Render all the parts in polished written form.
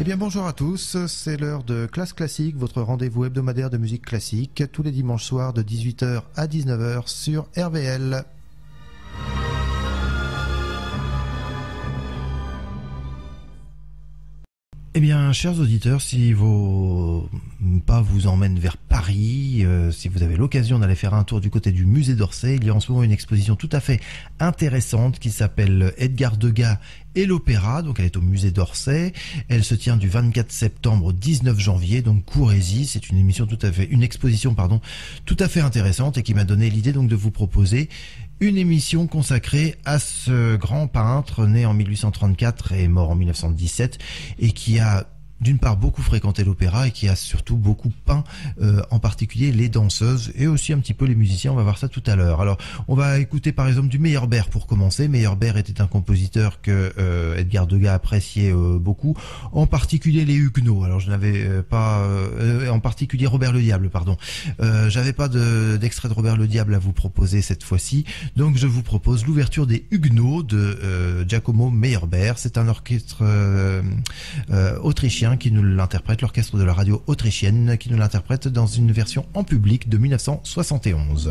bien bonjour à tous, c'est l'heure de Classe Classique, votre rendez-vous hebdomadaire de musique classique, tous les dimanches soirs de 18h à 19h sur RVL. Eh bien, chers auditeurs, si vos pas vous emmènent vers Paris, si vous avez l'occasion d'aller faire un tour du côté du musée d'Orsay, il y a en ce moment une exposition tout à fait intéressante qui s'appelle Edgar Degas et l'opéra, donc elle est au musée d'Orsay. Elle se tient du 24 septembre au 19 janvier, donc courez-y. C'est une exposition tout à fait intéressante et qui m'a donné l'idée donc de vous proposer une émission consacrée à ce grand peintre né en 1834 et mort en 1917 et qui a d'une part beaucoup fréquenté l'opéra et qui a surtout beaucoup peint, en particulier les danseuses et aussi un petit peu les musiciens, on va voir ça tout à l'heure. Alors on va écouter par exemple du Meyerbeer pour commencer. Meyerbeer était un compositeur que Edgar Degas appréciait beaucoup, en particulier les Huguenots. Alors je n'avais pas, en particulier Robert le Diable, pardon. J'avais pas d'extrait de Robert le Diable à vous proposer cette fois-ci, donc je vous propose l'ouverture des Huguenots de Giacomo Meyerbeer. C'est un orchestre autrichien qui nous l'interprète, l'orchestre de la radio autrichienne qui nous l'interprète dans une version en public de 1971.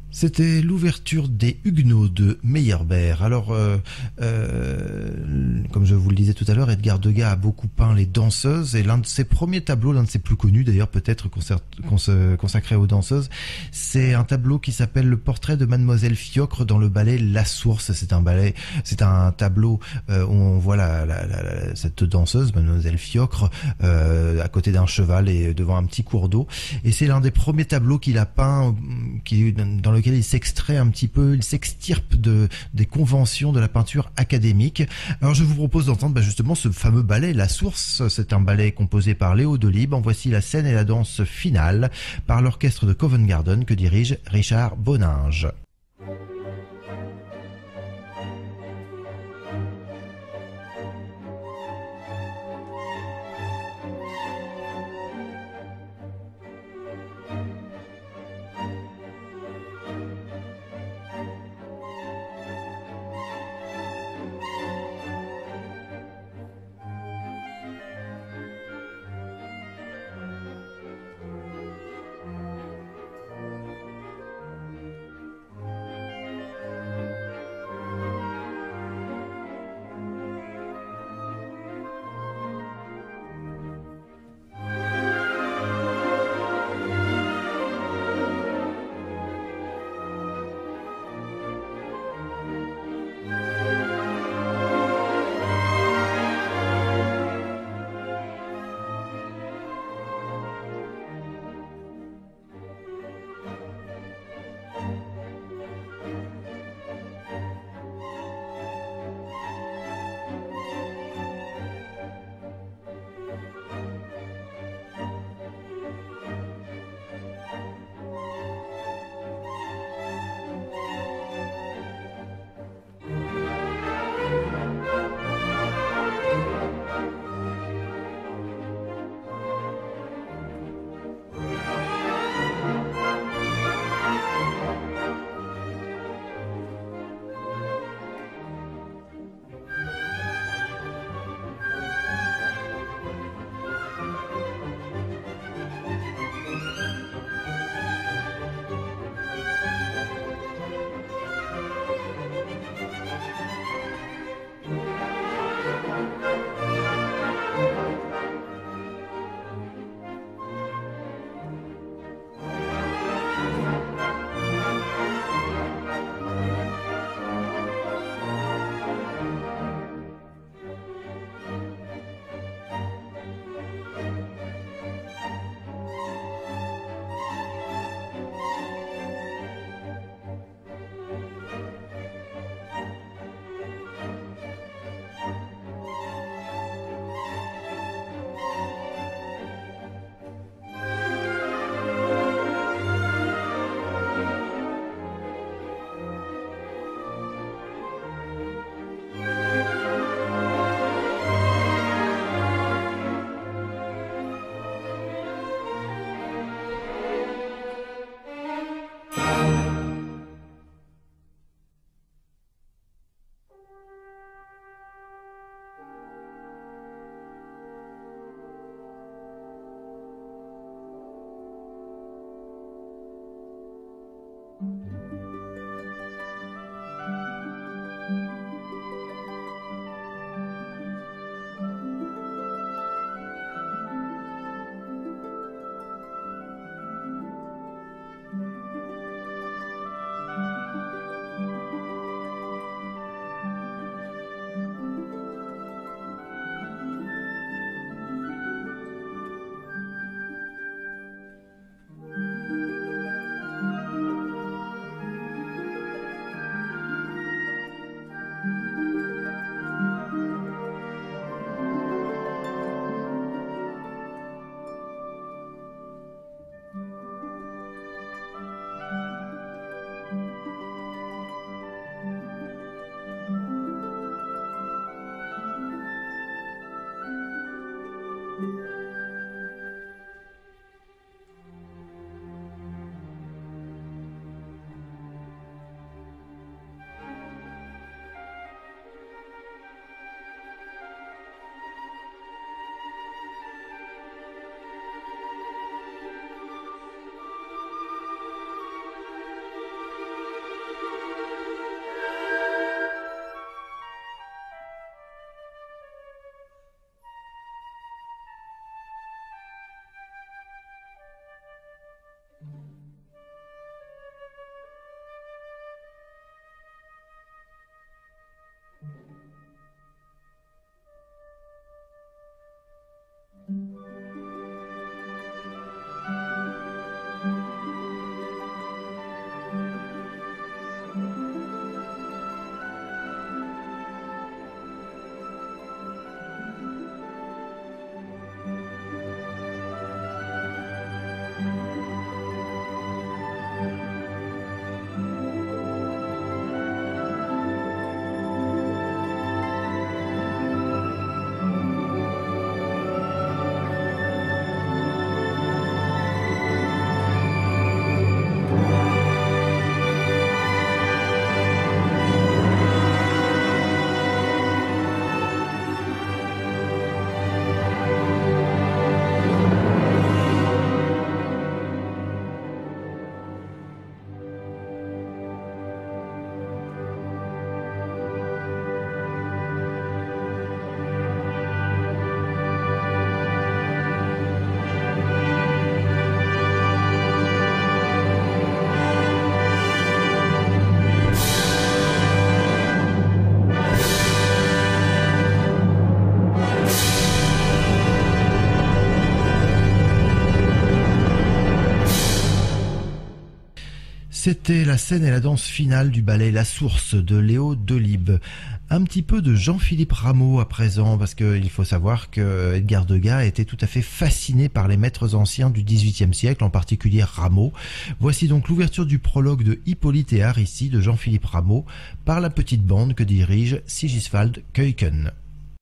C'était l'ouverture des Huguenots de Meyerbeer. Alors, comme je vous le disais tout à l'heure, Edgar Degas a beaucoup peint les danseuses et l'un de ses premiers tableaux, l'un de ses plus connus d'ailleurs peut-être consacré aux danseuses, c'est un tableau qui s'appelle Le portrait de Mademoiselle Fiocre dans le ballet La Source. C'est un tableau où on voit cette danseuse, Mademoiselle Fiocre, à côté d'un cheval et devant un petit cours d'eau. Et c'est l'un des premiers tableaux qu'il a peint, dans lequel il s'extrait un petit peu, il s'extirpe des conventions de la peinture académique. Alors je vous propose d'entendre justement ce fameux ballet La Source. C'est un ballet composé par Léo Delibes. En voici la scène et la danse finale par l'orchestre de Covent Garden que dirige Richard Boninge. C'était la scène et la danse finale du ballet La Source de Léo Delibes. Un petit peu de Jean-Philippe Rameau à présent, parce qu'il faut savoir que Edgar Degas était tout à fait fasciné par les maîtres anciens du XVIIIe siècle, en particulier Rameau. Voici donc l'ouverture du prologue de Hippolyte et Aricie de Jean-Philippe Rameau par la petite bande que dirige Sigiswald Keuken.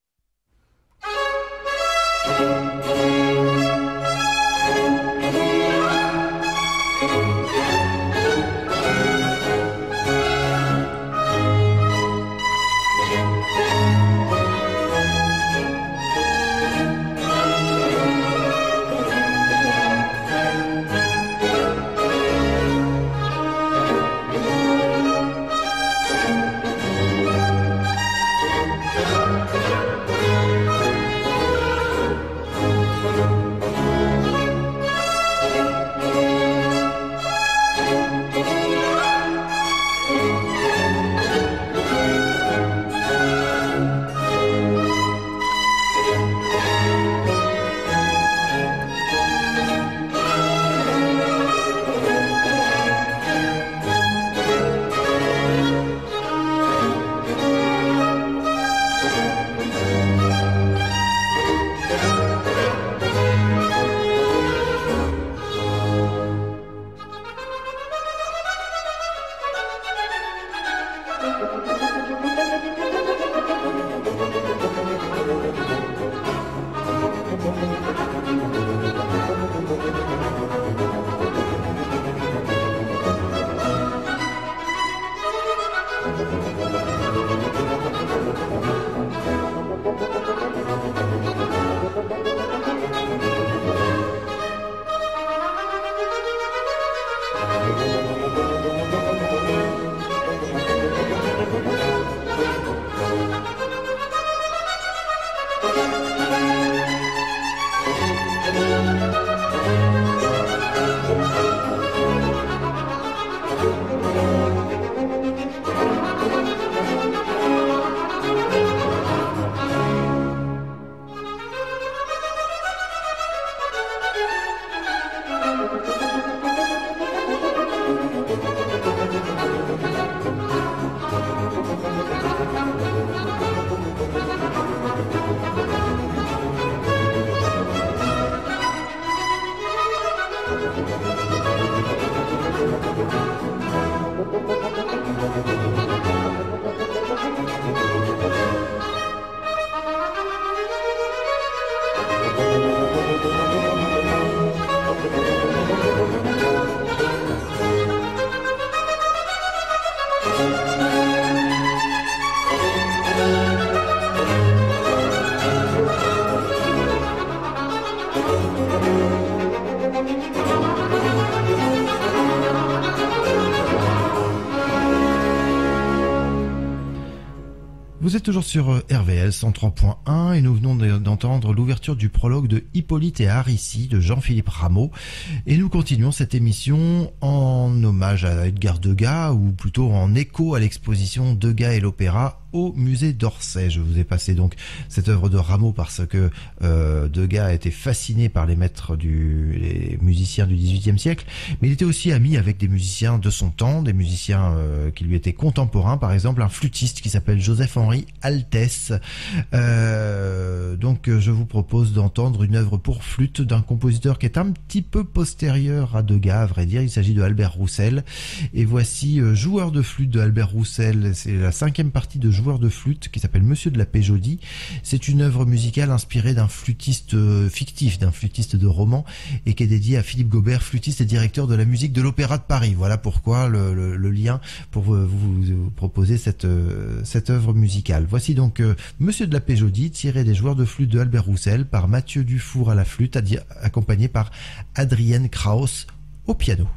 Vous êtes toujours sur RVL 103.1 et nous venons d'entendre l'ouverture du prologue de Hippolyte et Aricie de Jean-Philippe Rameau. Et nous continuons cette émission en hommage à Edgar Degas, ou plutôt en écho à l'exposition Degas et l'opéra au musée d'Orsay. Je vous ai passé donc cette œuvre de Rameau parce que Degas a été fasciné par les les musiciens du XVIIIe siècle, mais il était aussi ami avec des musiciens de son temps, des musiciens qui lui étaient contemporains, par exemple un flûtiste qui s'appelle Joseph-Henri Altès. Donc je vous propose d'entendre une œuvre pour flûte d'un compositeur qui est un petit peu postérieur à Degas, à vrai dire. Il s'agit de Albert Roussel. Et voici Joueur de flûte de Albert Roussel. C'est la 5e partie de Joueur de flûte qui s'appelle Monsieur de la Péjodie. C'est une œuvre musicale inspirée d'un flûtiste fictif, d'un flûtiste de roman, et qui est dédiée à Philippe Gaubert, flûtiste et directeur de la musique de l'Opéra de Paris. Voilà pourquoi le lien pour vous proposer cette œuvre musicale. Voici donc Monsieur de la Péjodie, tiré des Joueurs de flûte de Albert Roussel par Mathieu Dufour à la flûte, accompagné par Adrienne Krauss au piano.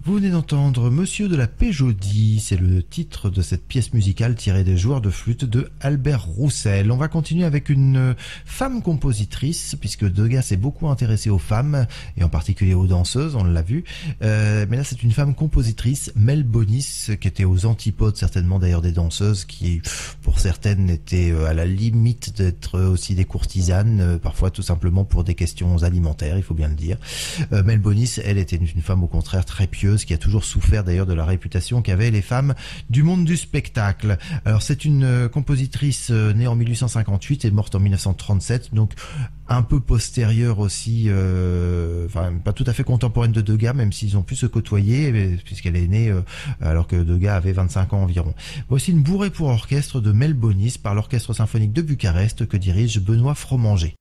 Vous venez d'entendre Monsieur de la Péjodie, c'est le titre de cette pièce musicale tirée des joueurs de flûte de Albert Roussel. On va continuer avec une femme compositrice, puisque Degas s'est beaucoup intéressé aux femmes, et en particulier aux danseuses, on l'a vu. Mais là c'est une femme compositrice, Mel Bonis, qui était aux antipodes certainement d'ailleurs des danseuses, qui pour certaines étaient à la limite d'être aussi des courtisanes, parfois tout simplement pour des questions alimentaires, il faut bien le dire. Mel Bonis, elle était une femme au contraire très pieuse, qui a toujours souffert d'ailleurs de la réputation qu'avaient les femmes du monde du spectacle. Alors c'est une compositrice née en 1858 et morte en 1937, donc un peu postérieure aussi, enfin pas tout à fait contemporaine de Degas, même s'ils ont pu se côtoyer, puisqu'elle est née alors que Degas avait 25 ans environ. Voici une bourrée pour orchestre de Mel Bonis par l'Orchestre symphonique de Bucarest que dirige Benoît Fromanger.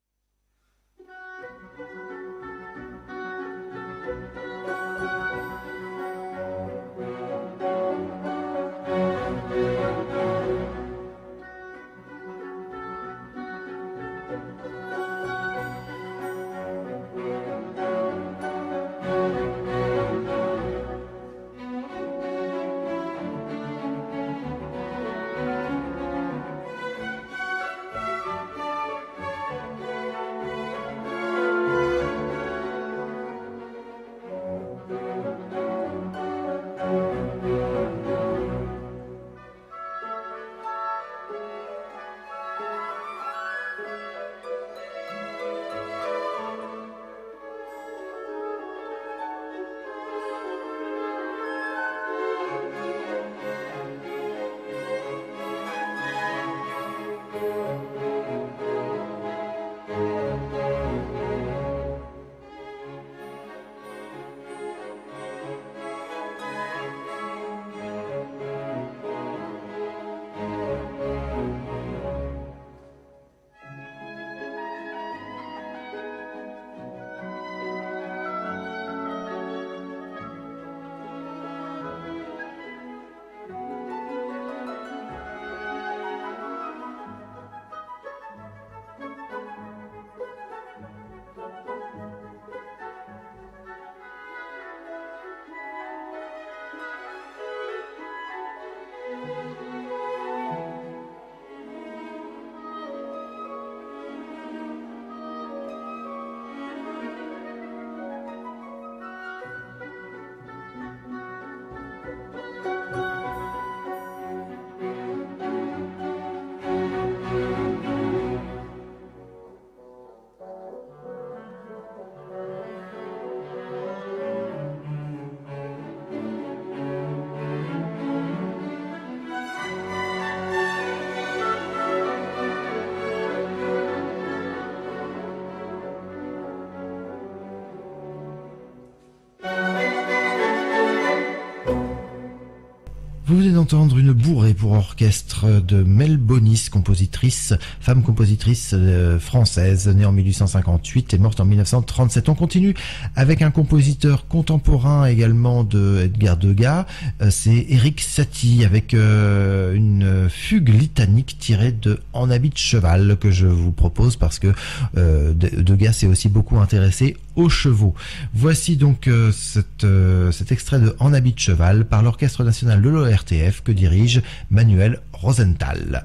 Vous venez d'entendre une bourrée pour orchestre de Mel Bonis, compositrice, femme compositrice française, née en 1858 et morte en 1937. On continue avec un compositeur contemporain également de Edgar Degas, c'est Erik Satie avec une fugue litanique tirée de En habit de cheval que je vous propose parce que Degas s'est aussi beaucoup intéressé aux chevaux. Voici donc cet extrait de En habit de cheval par l'Orchestre national de l'ORTF que dirige Manuel Rosenthal.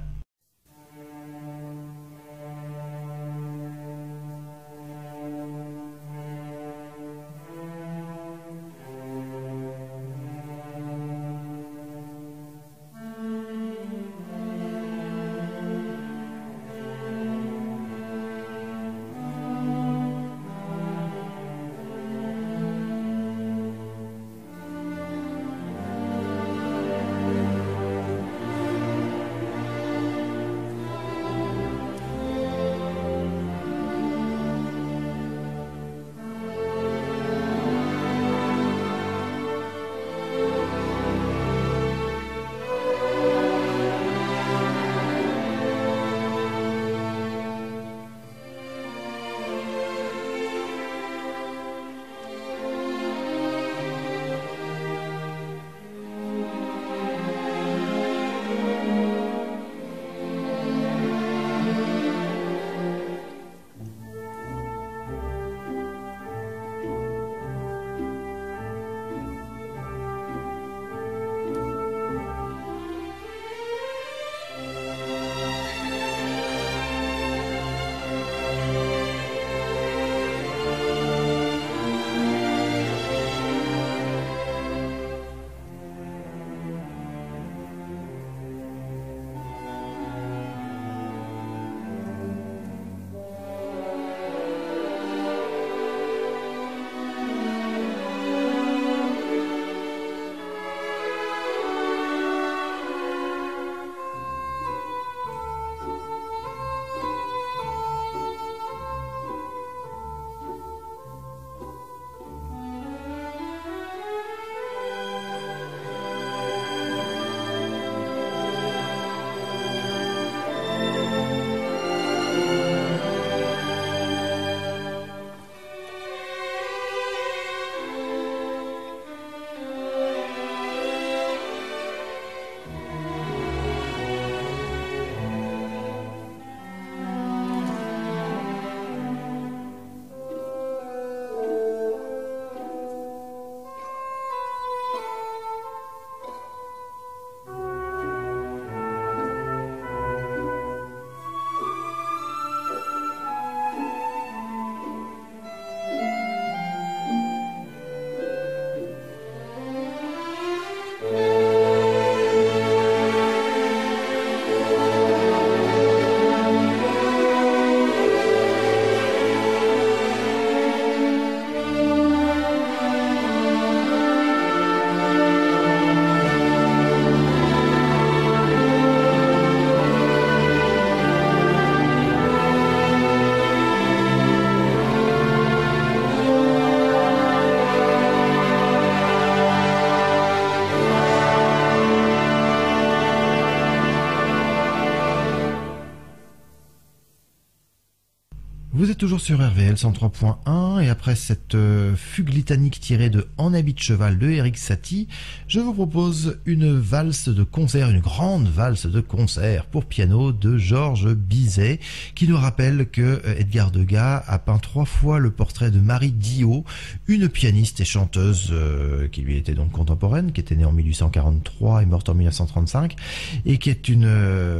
Vous êtes toujours sur RVL 103.1 et après cette fugue litanique tirée de En habit de cheval de Erik Satie, je vous propose une valse de concert, une grande valse de concert pour piano de Georges Bizet, qui nous rappelle que Edgar Degas a peint 3 fois le portrait de Marie Diot, une pianiste et chanteuse qui lui était donc contemporaine, qui était née en 1843 et morte en 1935, et qui est une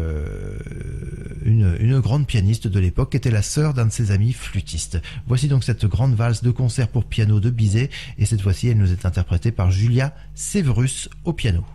grande pianiste de l'époque, qui était la sœur d'un de ses amis flûtistes. Voici donc cette grande valse de concert pour piano de Bizet, et cette fois-ci elle nous est interprétée par Julia Severus au piano.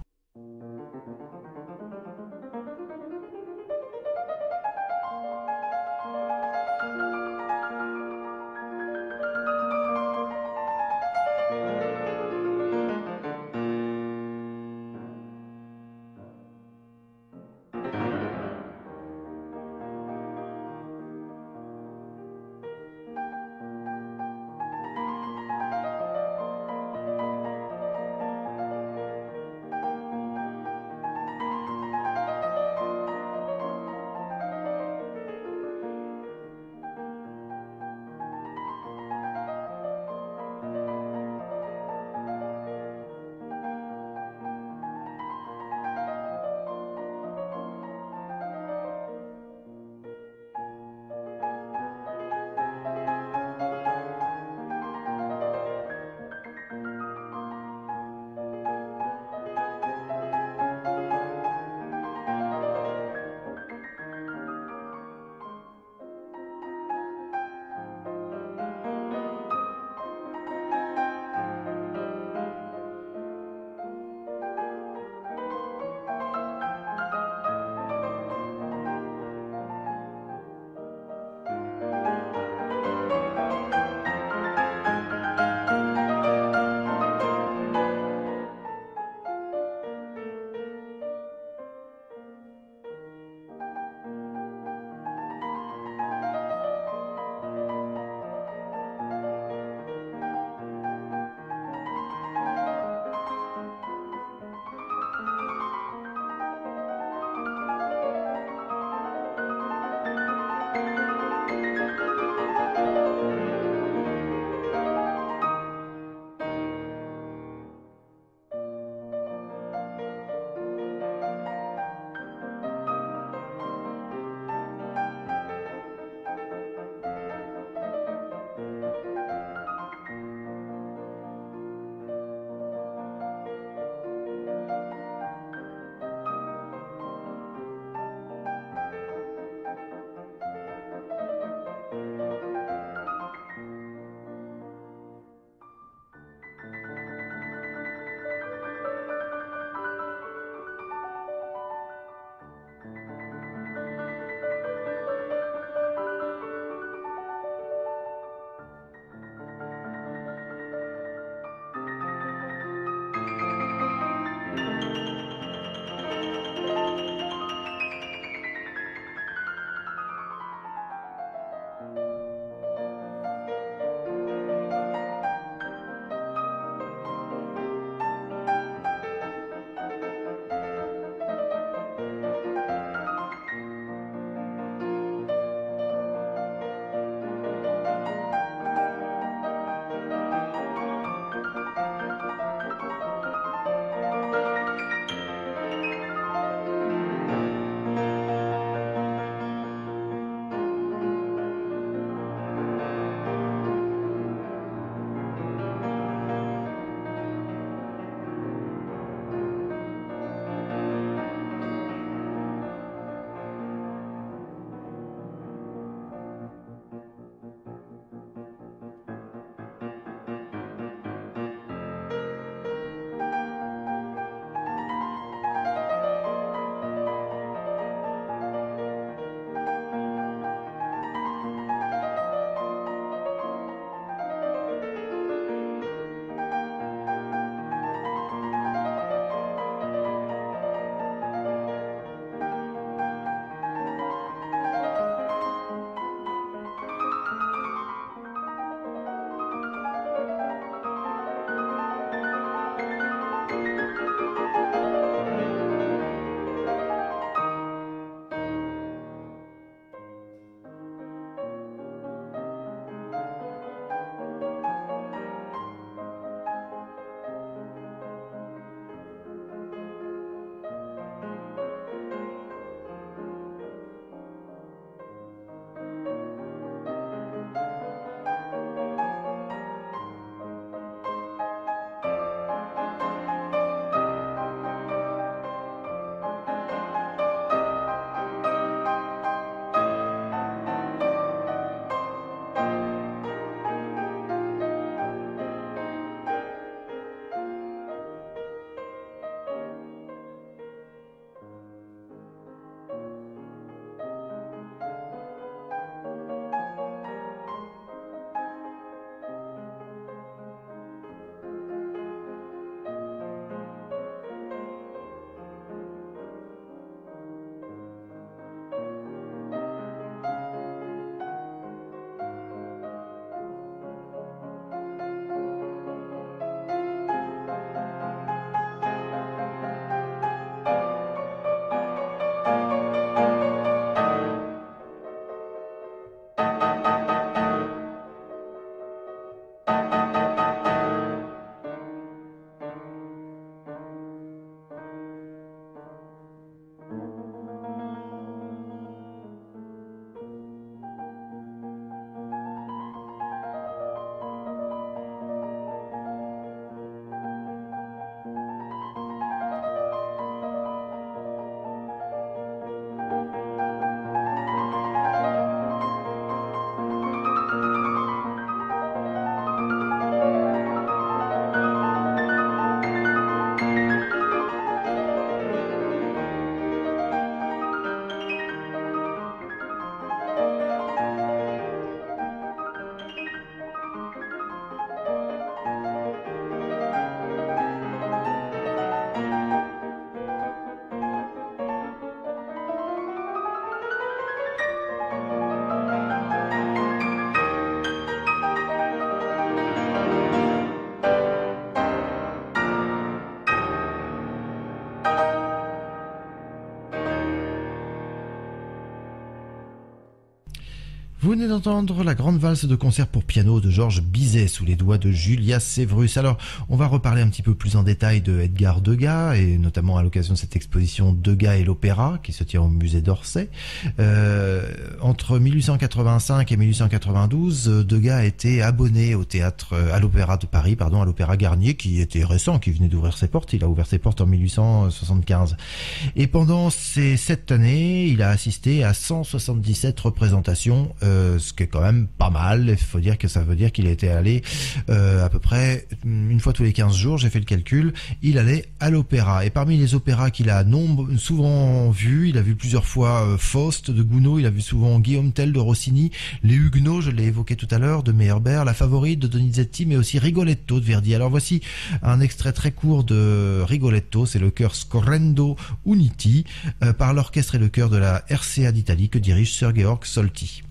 Vous venez d'entendre la grande valse de concert pour piano de Georges Bizet sous les doigts de Julia Severus. Alors, on va reparler un petit peu plus en détail de Edgar Degas et notamment à l'occasion de cette exposition Degas et l'opéra qui se tient au musée d'Orsay. Entre 1885 et 1892, Degas a été abonné au théâtre, à l'opéra de Paris, à l'opéra Garnier qui était récent, qui venait d'ouvrir ses portes. Il a ouvert ses portes en 1875. Et pendant ces 7 années, il a assisté à 177 représentations, ce qui est quand même pas mal. Il faut dire que ça veut dire qu'il était allé à peu près une fois tous les 15 jours, j'ai fait le calcul, il allait à l'opéra. Et parmi les opéras qu'il a souvent vus, il a vu plusieurs fois Faust de Gounod, il a vu souvent Guillaume Tell de Rossini, Les Huguenots, je l'ai évoqué tout à l'heure, de Meyerbeer, La Favorite de Donizetti, mais aussi Rigoletto de Verdi. Alors voici un extrait très court de Rigoletto, c'est le chœur Scorrendo Uniti par l'orchestre et le chœur de la RCA d'Italie que dirige Sir Georg Solti.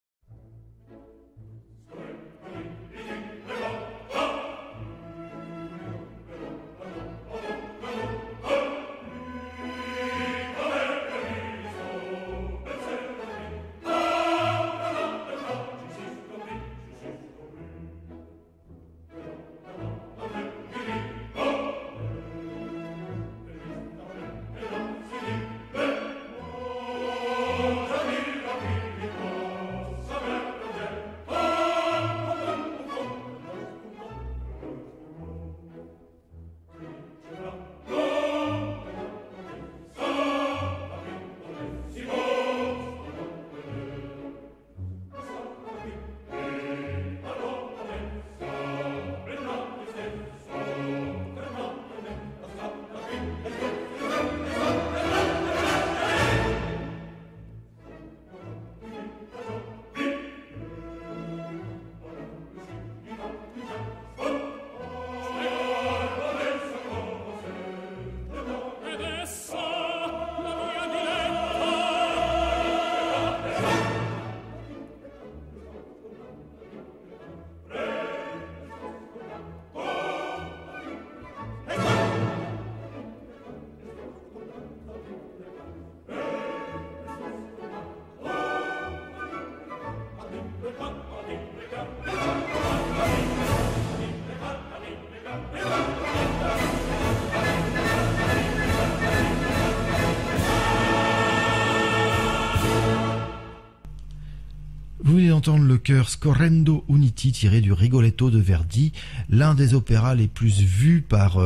Vous venez d'entendre le chœur Scorrendo Uniti tiré du Rigoletto de Verdi, l'un des opéras les plus vus par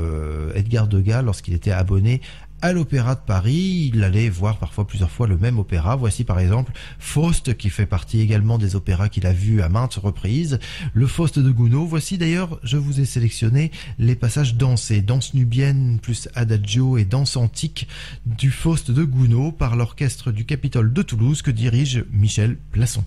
Edgar Degas lorsqu'il était abonné à l'Opéra de Paris. Il allait voir parfois plusieurs fois le même opéra. Voici par exemple Faust, qui fait partie également des opéras qu'il a vus à maintes reprises. Le Faust de Gounod. Voici d'ailleurs, je vous ai sélectionné les passages dansés. Danse nubienne plus adagio et danse antique du Faust de Gounod par l'orchestre du Capitole de Toulouse que dirige Michel Plasson.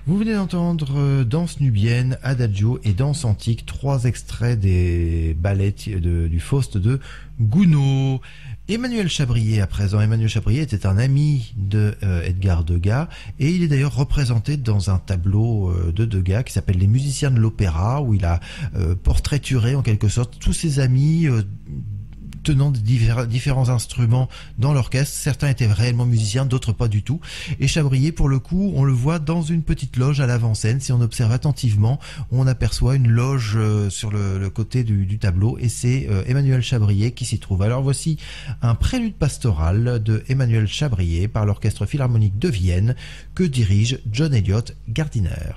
Vous venez d'entendre Danse nubienne, Adagio et Danse antique, trois extraits des ballets du Faust de Gounod. Emmanuel Chabrier à présent. Emmanuel Chabrier était un ami de Edgar Degas et il est d'ailleurs représenté dans un tableau de Degas qui s'appelle Les musiciens de l'opéra, où il a portraituré en quelque sorte tous ses amis tenant de différents instruments dans l'orchestre. Certains étaient réellement musiciens, d'autres pas du tout. Et Chabrier, pour le coup, on le voit dans une petite loge à l'avant-scène. Si on observe attentivement, on aperçoit une loge sur le côté du tableau, et c'est Emmanuel Chabrier qui s'y trouve. Alors voici un prélude pastoral de Emmanuel Chabrier par l'Orchestre Philharmonique de Vienne que dirige John Elliott Gardiner.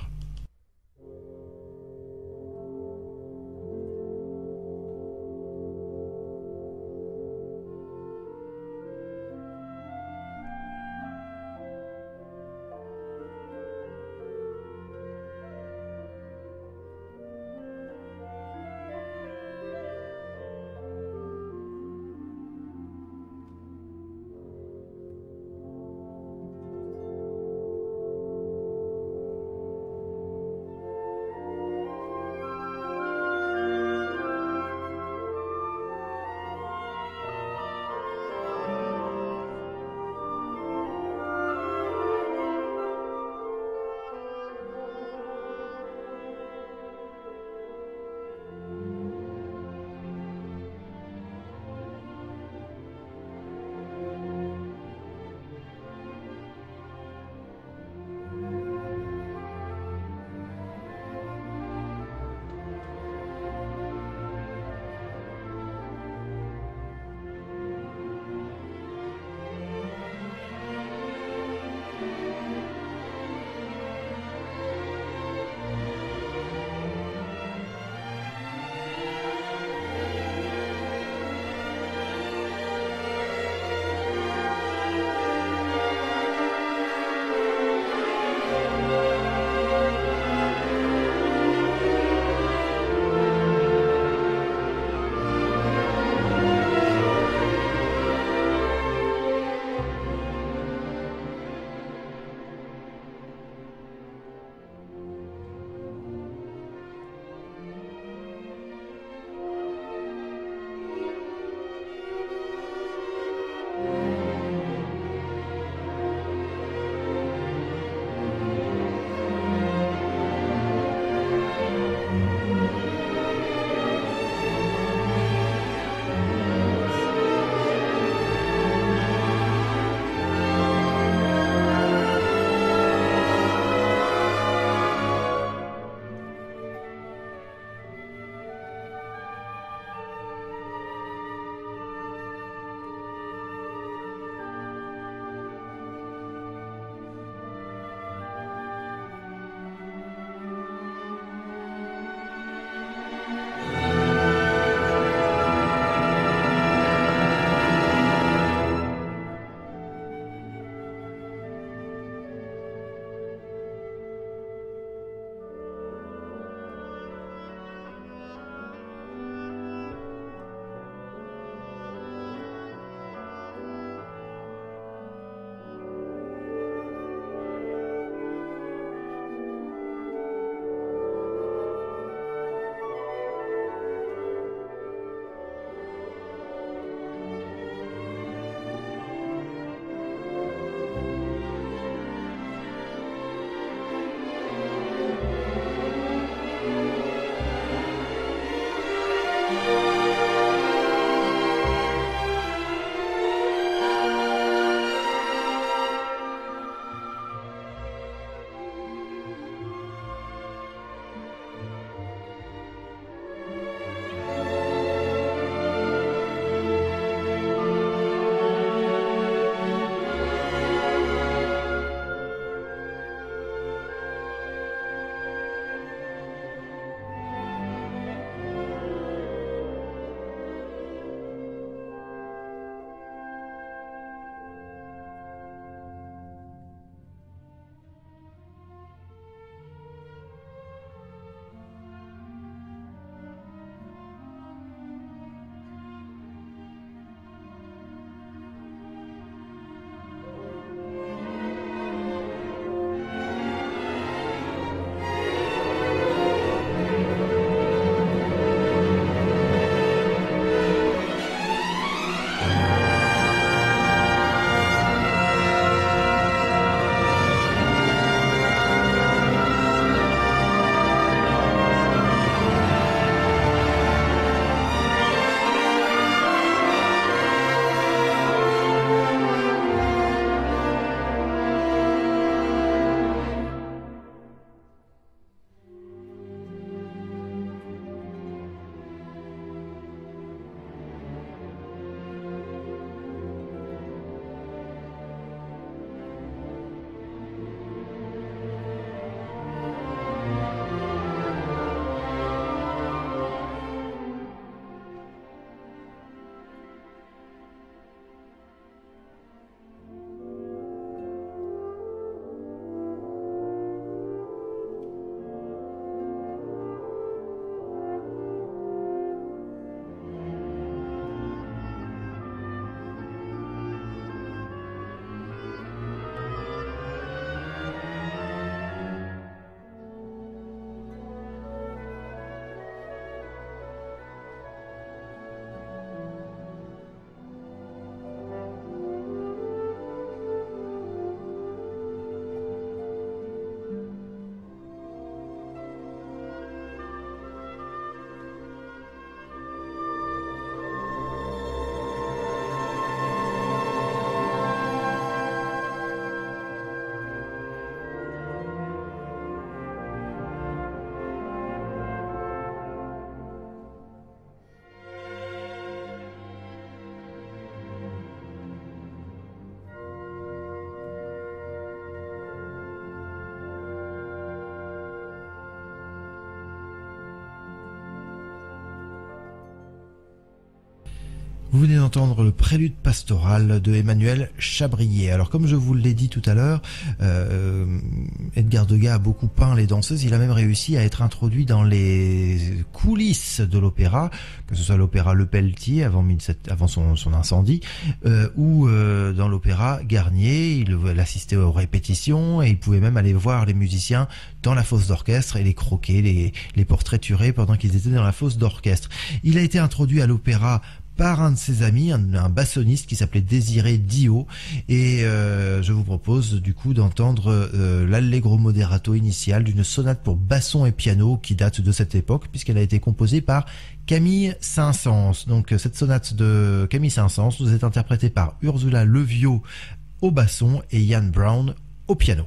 Vous venez d'entendre le prélude pastoral de Emmanuel Chabrier. Alors comme je vous l'ai dit tout à l'heure, Edgar Degas a beaucoup peint les danseuses. Il a même réussi à être introduit dans les coulisses de l'opéra, que ce soit l'opéra Le Pelletier avant son incendie, ou dans l'opéra Garnier. Il assistait aux répétitions et il pouvait même aller voir les musiciens dans la fosse d'orchestre et les croquer, les portraiturer pendant qu'ils étaient dans la fosse d'orchestre. Il a été introduit à l'opéra par un de ses amis, un bassoniste qui s'appelait Désiré Dio, et je vous propose du coup d'entendre l'allegro moderato initial d'une sonate pour basson et piano qui date de cette époque puisqu'elle a été composée par Camille Saint-Saëns. Donc cette sonate de Camille Saint-Saëns nous est interprétée par Ursula Leviot au basson et Ian Brown au piano.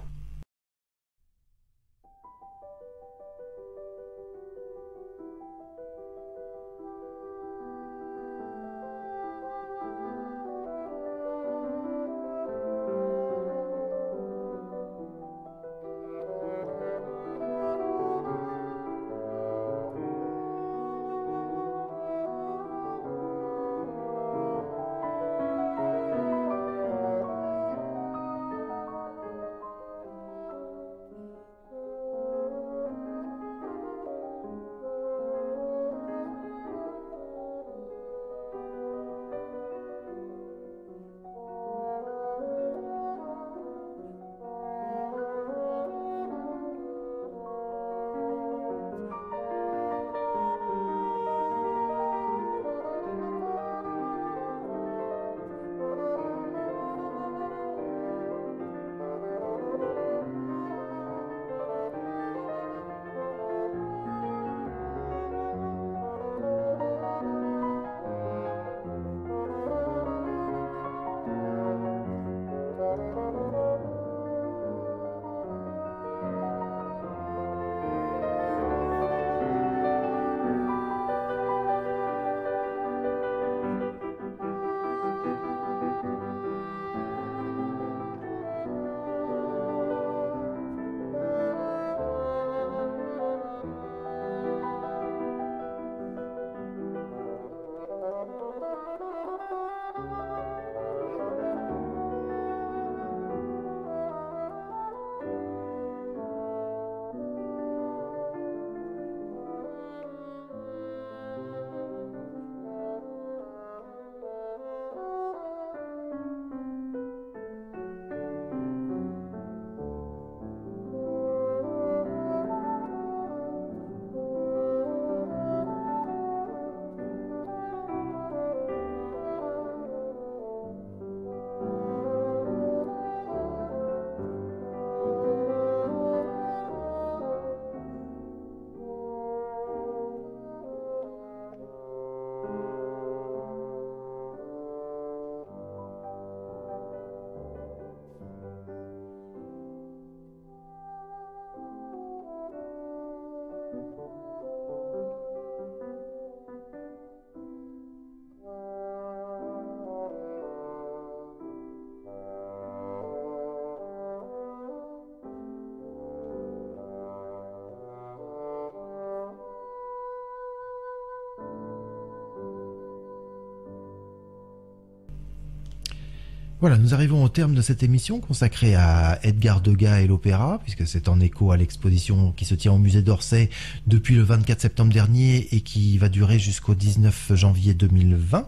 Voilà, nous arrivons au terme de cette émission consacrée à Edgar Degas et l'opéra, puisque c'est en écho à l'exposition qui se tient au musée d'Orsay depuis le 24 septembre dernier et qui va durer jusqu'au 19 janvier 2020.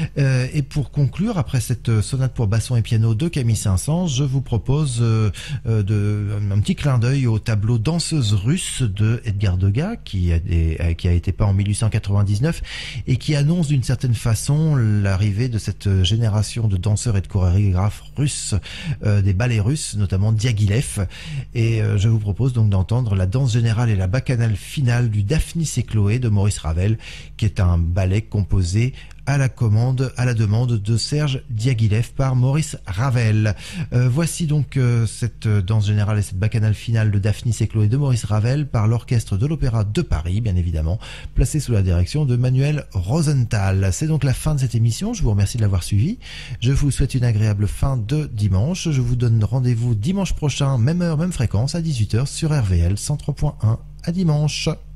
Et pour conclure, après cette sonate pour basson et piano de Camille Saint-Saëns, je vous propose un petit clin d'œil au tableau Danseuse russe de Edgar Degas, qui a été peint en 1899 et qui annonce d'une certaine façon l'arrivée de cette génération de danseurs et de chorégraphes russes, des ballets russes, notamment Diaghilev. Et je vous propose donc d'entendre la danse générale et la bacchanale finale du Daphnis et Chloé de Maurice Ravel, qui est un ballet composé à la demande de Serge Diaghilev par Maurice Ravel. Voici donc cette danse générale et cette bacchanale finale de Daphnis et Chloé de Maurice Ravel par l'orchestre de l'Opéra de Paris, bien évidemment, placé sous la direction de Manuel Rosenthal. C'est donc la fin de cette émission. Je vous remercie de l'avoir suivi. Je vous souhaite une agréable fin de dimanche. Je vous donne rendez-vous dimanche prochain, même heure, même fréquence, à 18h sur RVL 103.1. À dimanche.